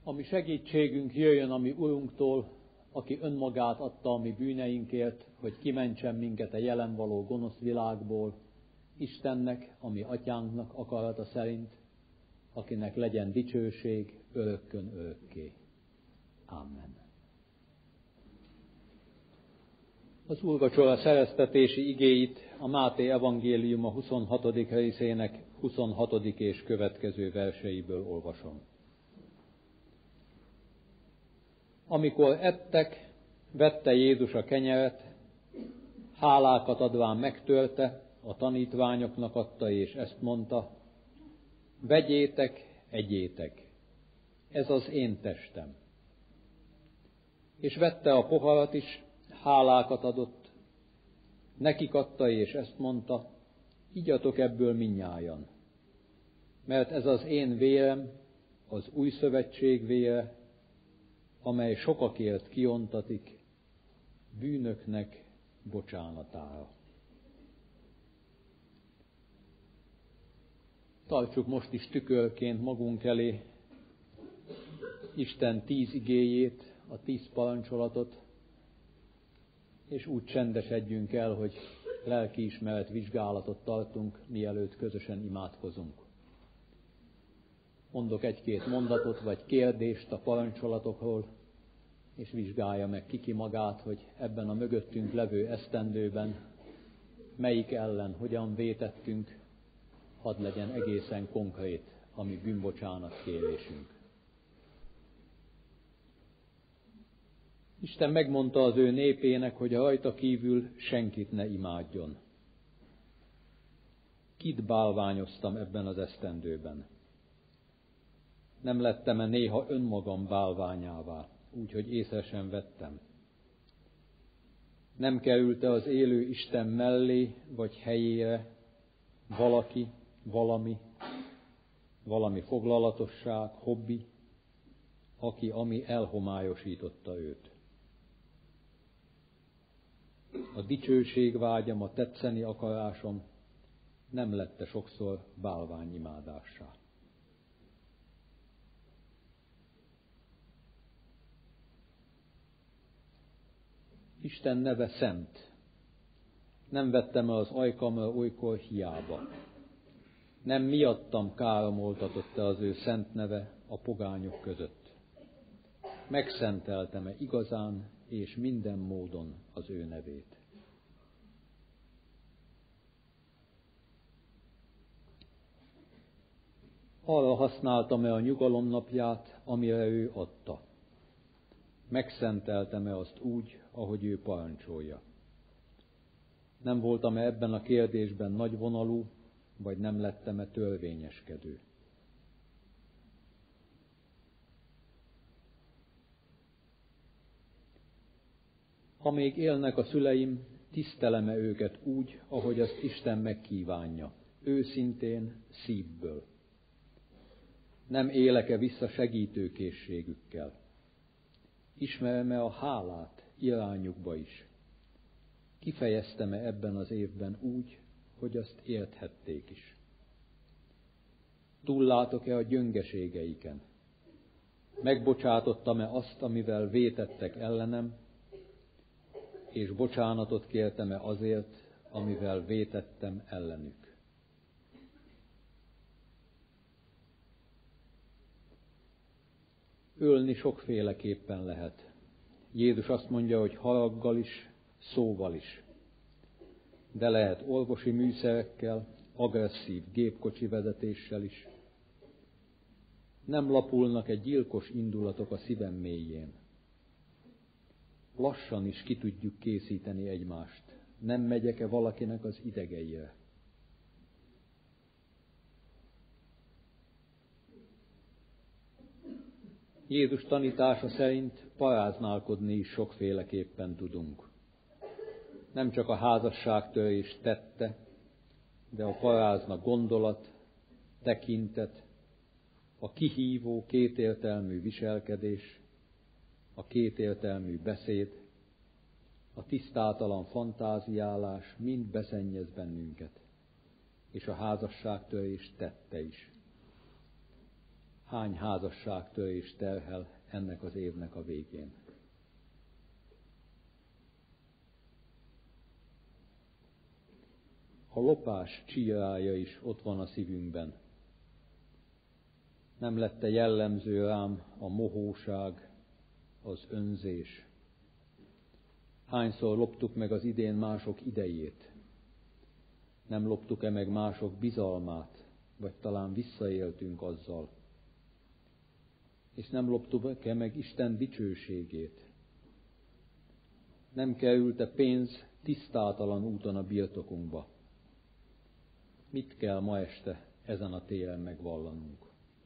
Ami segítségünk jöjjön a mi Urunktól, aki önmagát adta a mi bűneinkért, hogy kimentsen minket a jelen való gonosz világból, Istennek, a mi atyánknak akarata szerint, akinek legyen dicsőség örökkön örökké. Amen. Az úrvacsora szereztetési igéit a Máté evangéliuma 26. részének 26. és következő verseiből olvasom. Amikor ettek, vette Jézus a kenyeret, hálákat adván megtörte, a tanítványoknak adta, és ezt mondta: vegyétek, egyétek, ez az én testem. És vette a poharat is, hálákat adott, nekik adta, és ezt mondta: igyatok ebből mindnyájan, mert ez az én vérem, az új szövetség vére, amely sokakért kiontatik bűnöknek bocsánatára. Tartsuk most is tükörként magunk elé Isten 10 igéjét, a 10 parancsolatot, és úgy csendesedjünk el, hogy lelkiismeret vizsgálatot tartunk, mielőtt közösen imádkozunk. Mondok egy-két mondatot vagy kérdést a parancsolatokról, és vizsgálja meg ki magát, hogy ebben a mögöttünk levő esztendőben melyik ellen hogyan vétettünk, hadd legyen egészen konkrét a mi bűnbocsánat kérésünk. Isten megmondta az ő népének, hogy rajta kívül senkit ne imádjon. Kit bálványoztam ebben az esztendőben? Nem lettem-e néha önmagam bálványává, úgyhogy észre sem vettem? Nem került-e az élő Isten mellé vagy helyére valaki, valami foglalatosság, hobbi, ami elhomályosította őt? A dicsőségvágyam, a tetszeni akarásom nem lett-e sokszor bálványimádássá? Isten neve szent. Nem vettem el az ajkamra olykor hiába. Nem miattam káromoltatott-e az ő szent neve a pogányok között. Megszenteltem-e igazán és minden módon az ő nevét. Arra használtam-e a nyugalom napját, amire ő adta. Megszenteltem-e azt úgy, ahogy ő parancsolja. Nem voltam-e ebben a kérdésben nagyvonalú, vagy nem lettem-e törvényeskedő? Ha még élnek a szüleim, tisztelem-e őket úgy, ahogy azt Isten megkívánja, őszintén, szívből? Nem élek-e vissza segítőkészségükkel? Ismerem-e a hálát irányukba is? Kifejeztem-e ebben az évben úgy, hogy azt érthették is? Túllátok-e a gyöngeségeiken? Megbocsátottam-e azt, amivel vétettek ellenem, és bocsánatot kértem-e azért, amivel vétettem ellenük? Ölni sokféleképpen lehet. Jézus azt mondja, hogy haraggal is, szóval is. De lehet orvosi műszerekkel, agresszív gépkocsi vezetéssel is. Nem lapulnak egy gyilkos indulatok a szívem mélyén. Lassan is ki tudjuk készíteni egymást. Nem megyek-e valakinek az idegeire? Jézus tanítása szerint paráználkodni is sokféleképpen tudunk. Nem csak a házasságtörés tette, de a parázna gondolat, tekintet, a kihívó kétértelmű viselkedés, a kétértelmű beszéd, a tisztátalan fantáziálás mind beszennyez bennünket, és a házasságtörés tette is. hány házasságtörést terhel ennek az évnek a végén. A lopás csírája is ott van a szívünkben. Nem lett-e jellemző rám a mohóság, az önzés? Hányszor loptuk meg az idén mások idejét? Nem loptuk-e meg mások bizalmát, vagy talán visszaéltünk azzal? És nem loptuk-e meg Isten dicsőségét? Nem került-e pénz tisztátalan úton a birtokunkba? Mit kell ma este ezen a téren megvallanunk?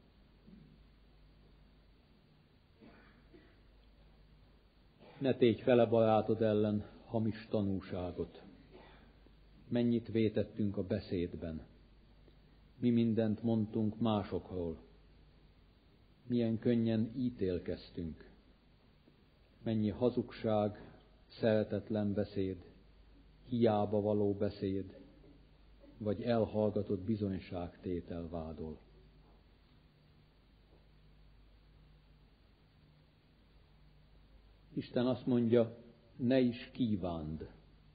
Ne tégy fele barátod ellen hamis tanúságot. Mennyit vétettünk a beszédben. Mi mindent mondtunk másokról. Milyen könnyen ítélkeztünk. Mennyi hazugság, szeretetlen beszéd, hiába való beszéd, vagy elhallgatott bizonyságtétel vádol. Isten azt mondja, ne is kívánd.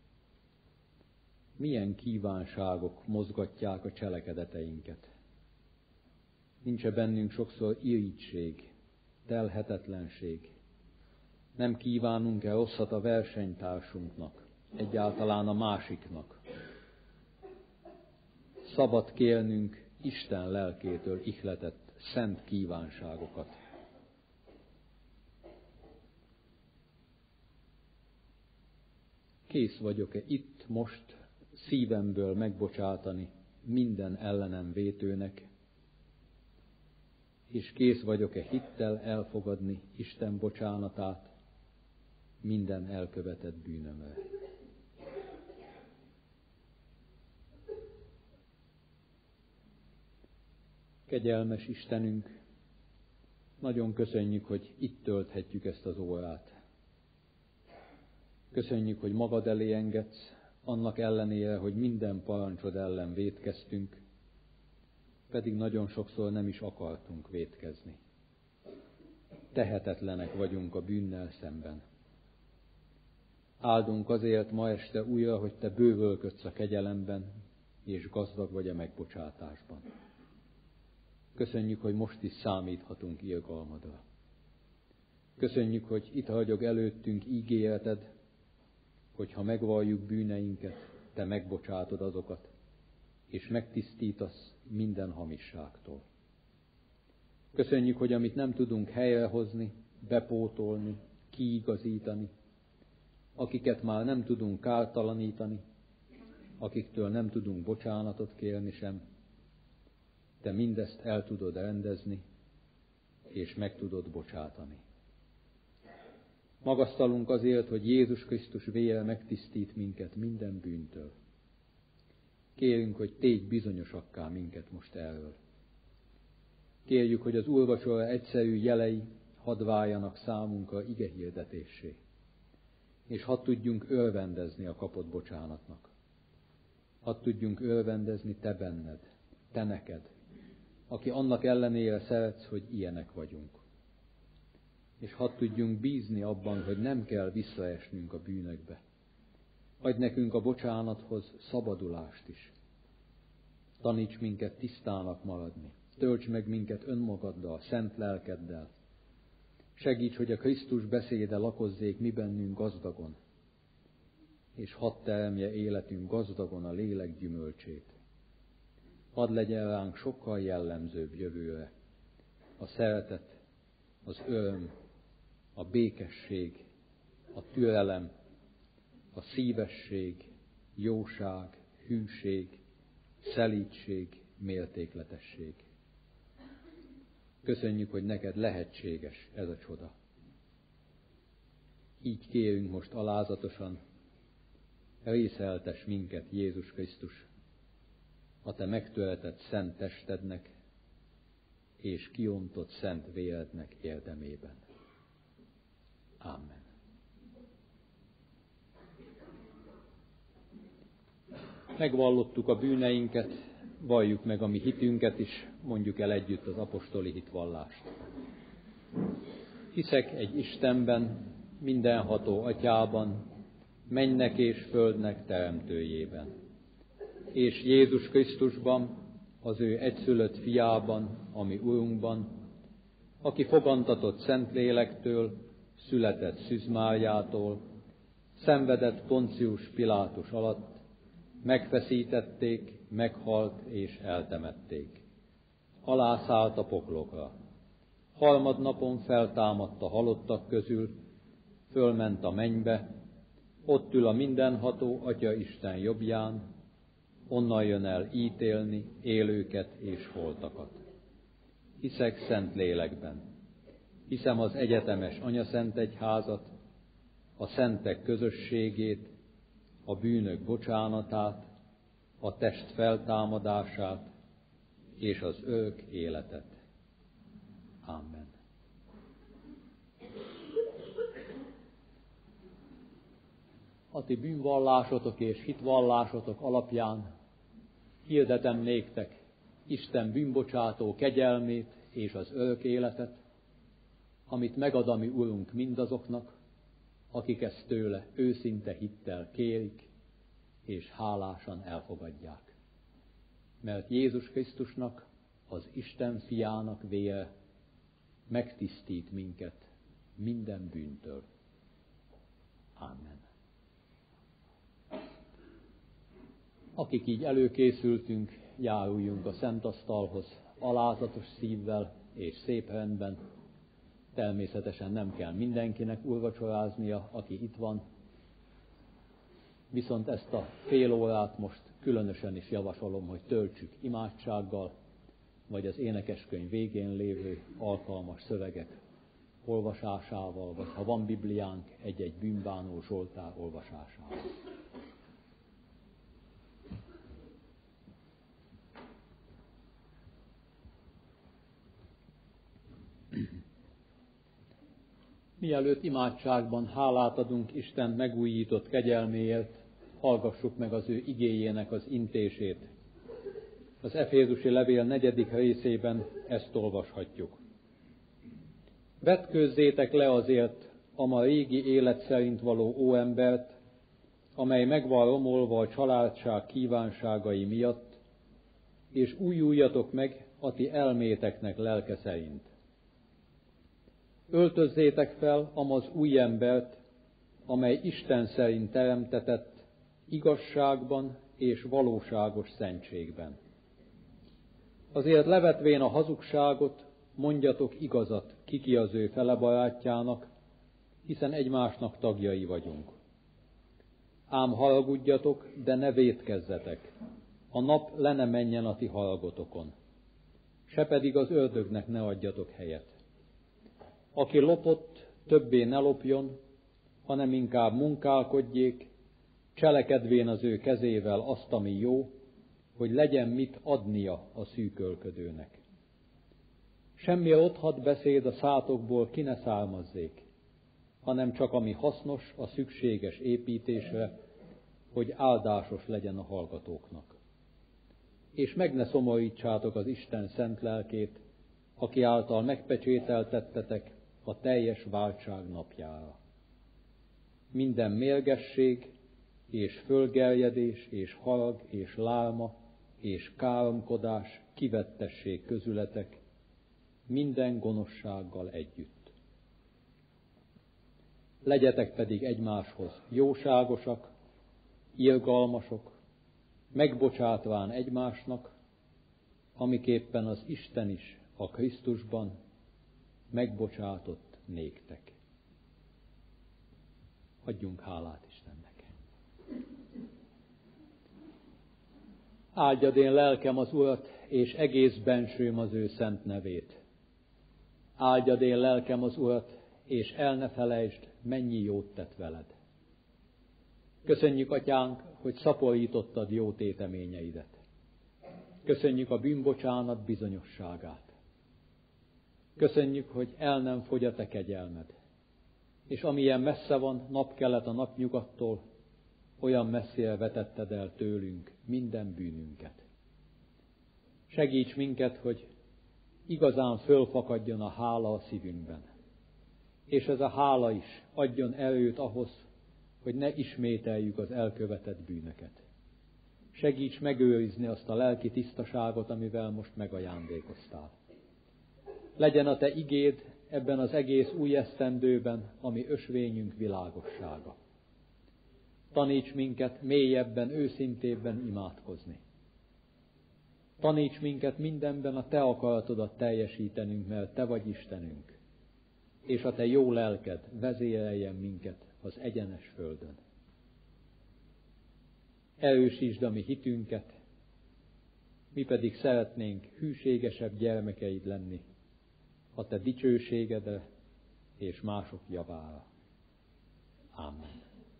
Milyen kívánságok mozgatják a cselekedeteinket? Nincs-e bennünk sokszor irigység, telhetetlenség? Nem kívánunk-e rosszat a versenytársunknak, egyáltalán a másiknak? Szabad kérnünk Isten lelkétől ihletett szent kívánságokat. Kész vagyok-e itt most szívemből megbocsátani minden ellenem vétőnek, és kész vagyok-e hittel elfogadni Isten bocsánatát minden elkövetett bűnömre. Kegyelmes Istenünk, nagyon köszönjük, hogy itt tölthetjük ezt az órát. Köszönjük, hogy magad elé engedsz, annak ellenére, hogy minden parancsod ellen vétkeztünk, pedig nagyon sokszor nem is akartunk vétkezni. Tehetetlenek vagyunk a bűnnel szemben. Áldunk azért ma este újra, hogy te bővölködsz a kegyelemben, és gazdag vagy a megbocsátásban. Köszönjük, hogy most is számíthatunk irgalmadra. Köszönjük, hogy itt hagyog előttünk ígéreted, hogy ha megvalljuk bűneinket, te megbocsátod azokat, és megtisztítasz minden hamisságtól. Köszönjük, hogy amit nem tudunk helyrehozni, bepótolni, kiigazítani, akiket már nem tudunk kártalanítani, akiktől nem tudunk bocsánatot kérni sem, te mindezt el tudod rendezni, és meg tudod bocsátani. Magasztalunk azért, hogy Jézus Krisztus vére megtisztít minket minden bűntől. Kérünk, hogy tégy bizonyosakká minket most erről. Kérjük, hogy az úrvacsora egyszerű jelei hadd váljanak számunkra igehirdetéssé, és hadd tudjunk örvendezni a kapott bocsánatnak. Hadd tudjunk örvendezni te benned, te neked, aki annak ellenére szeretsz, hogy ilyenek vagyunk. És hadd tudjunk bízni abban, hogy nem kell visszaesnünk a bűnökbe. Adj nekünk a bocsánathoz szabadulást is. Taníts minket tisztának maradni. Tölts meg minket önmagaddal, szent lelkeddel. Segíts, hogy a Krisztus beszéde lakozzék mi bennünk gazdagon, és hadd teremje életünk gazdagon a lélek gyümölcsét. Hadd legyen ránk sokkal jellemzőbb jövőre a szeretet, az öröm, a békesség, a türelem, a szívesség, jóság, hűség, szelídség, méltékletesség. Köszönjük, hogy neked lehetséges ez a csoda. Így kérünk most alázatosan, részeltes minket, Jézus Krisztus, a te megtöretett szent testednek és kiontott szent vérednek érdemében. Amen. Megvallottuk a bűneinket, valljuk meg a mi hitünket is, mondjuk el együtt az apostoli hitvallást. Hiszek egy Istenben, mindenható Atyában, mennek és földnek teremtőjében, és Jézus Krisztusban, az ő egyszülött fiában, ami Urunkban, aki fogantatott Szentlélektől, született Szűz Máriától, szenvedett Poncius Pilátus alatt, megfeszítették, meghalt és eltemették. Alászállt a poklokra. Harmadnapon feltámadt a halottak közül, fölment a mennybe, ott ül a mindenható Atya Isten jobbján, onnan jön el ítélni élőket és holtakat. Hiszek szent lélekben. Hiszem az egyetemes anyaszentegyházat, a szentek közösségét, a bűnök bocsánatát, a test feltámadását és az örök életet. Amen. A ti bűnvallásotok és hitvallásotok alapján hirdetem néktek Isten bűnbocsátó kegyelmét és az örök életet, amit megad a mi Urunk mindazoknak, akik ezt tőle őszinte hittel kérik, és hálásan elfogadják. Mert Jézus Krisztusnak, az Isten fiának vére megtisztít minket minden bűntől. Amen. Akik így előkészültünk, járuljunk a szent asztalhoz alázatos szívvel és szép rendben. Természetesen nem kell mindenkinek úrvacsoráznia, aki itt van, viszont ezt a fél órát most különösen is javasolom, hogy töltsük imádsággal, vagy az énekeskönyv végén lévő alkalmas szövegek olvasásával, vagy ha van Bibliánk, egy-egy bűnbánó Zsoltár olvasásával. Mielőtt imádságban hálát adunk Isten megújított kegyelméért, hallgassuk meg az ő igéjének az intését. Az Efézusi levél 4. részében ezt olvashatjuk. Vetkőzzétek le azért a ma régi élet szerint való óembert, amely meg van romolva a családság kívánságai miatt, és újuljatok meg a ti elméteknek lelke szerint. Öltözzétek fel amaz új embert, amely Isten szerint teremtetett, igazságban és valóságos szentségben. Azért levetvén a hazugságot, mondjatok igazat kiki az ő fele barátjának, hiszen egymásnak tagjai vagyunk. Ám haragudjatok, de ne vétkezzetek, a nap le ne menjen a ti haragotokon, se pedig az ördögnek ne adjatok helyet. Aki lopott, többé ne lopjon, hanem inkább munkálkodjék, cselekedvén az ő kezével azt, ami jó, hogy legyen mit adnia a szűkölködőnek. Semmi otthadt beszéd a szátokból ki ne származzék, hanem csak ami hasznos a szükséges építésre, hogy áldásos legyen a hallgatóknak. És meg ne szomorítsátok az Isten szent lelkét, aki által megpecsételtettetek a teljes váltság napjára. Minden mérgesség, és fölgerjedés, és harag, és lárma, és káromkodás kivettessék közületek, minden gonoszsággal együtt. Legyetek pedig egymáshoz jóságosak, irgalmasok, megbocsátván egymásnak, amiképpen az Isten is a Krisztusban megbocsátott néktek. Adjunk hálát Istennek. Áldjad én lelkem az Urat, és egész bensőm az ő szent nevét. Áldjad én lelkem az Urat, és el ne felejtsd, mennyi jót tett veled. Köszönjük, Atyánk, hogy szaporítottad jó téteményeidet. Köszönjük a bűnbocsánat bizonyosságát. Köszönjük, hogy el nem fogy a te kegyelmed. És amilyen messze van napkelet a napnyugattól, olyan messzire vetetted el tőlünk minden bűnünket. Segíts minket, hogy igazán fölfakadjon a hála a szívünkben. És ez a hála is adjon erőt ahhoz, hogy ne ismételjük az elkövetett bűnöket. Segíts megőrizni azt a lelki tisztaságot, amivel most megajándékoztál. Legyen a Te igéd ebben az egész új esztendőben, ami ösvényünk világossága. Taníts minket mélyebben, őszintébben imádkozni. Taníts minket mindenben a Te akaratodat teljesítenünk, mert Te vagy Istenünk, és a Te jó lelked vezéreljen minket az egyenes földön. Erősítsd a mi hitünket, mi pedig szeretnénk hűségesebb gyermekeid lenni a Te dicsőségedre és mások javára. Amen.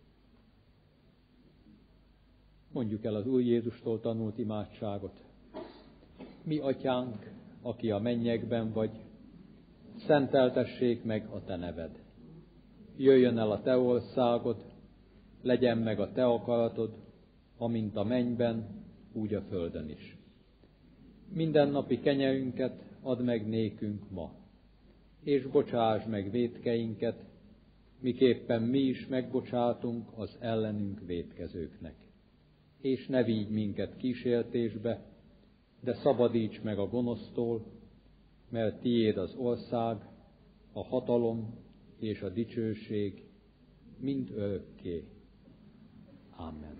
Mondjuk el az Úr Jézustól tanult imádságot. Mi atyánk, aki a mennyekben vagy, szenteltessék meg a Te neved. Jöjjön el a Te országod, legyen meg a Te akaratod, amint a mennyben, úgy a földön is. Mindennapi kenyerünket add meg nékünk ma, és bocsásd meg vétkeinket, miképpen mi is megbocsátunk az ellenünk vétkezőknek. És ne vigy minket kísértésbe, de szabadíts meg a gonosztól, mert tiéd az ország, a hatalom és a dicsőség mind örökké. Amen.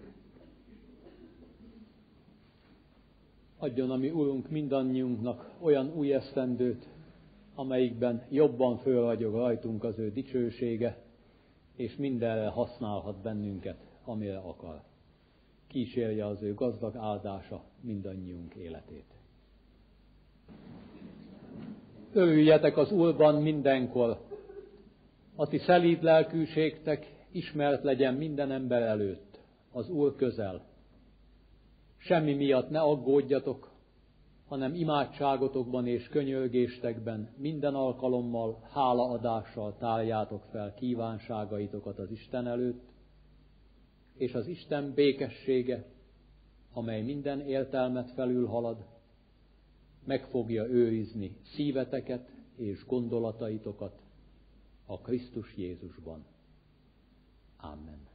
Adjon a mi Urunk mindannyiunknak olyan új esztendőt, amelyikben jobban fölragyog rajtunk az ő dicsősége, és mindenre használhat bennünket, amire akar. Kísérje az ő gazdag áldása mindannyiunk életét. Örüljetek az Úrban mindenkor, a ti szelíd lelkűségtek ismert legyen minden ember előtt, az Úr közel. Semmi miatt ne aggódjatok, hanem imádságotokban és könyörgéstekben minden alkalommal hálaadással tárjátok fel kívánságaitokat az Isten előtt, és az Isten békessége, amely minden értelmet felülhalad, meg fogja őrizni szíveteket és gondolataitokat a Krisztus Jézusban. Amen.